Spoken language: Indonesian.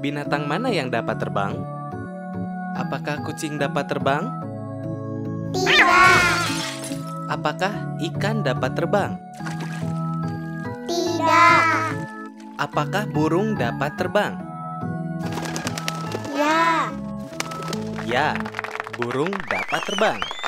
Binatang mana yang dapat terbang? Apakah kucing dapat terbang? Tidak. Apakah ikan dapat terbang? Tidak. Apakah burung dapat terbang? Ya. Ya, burung dapat terbang.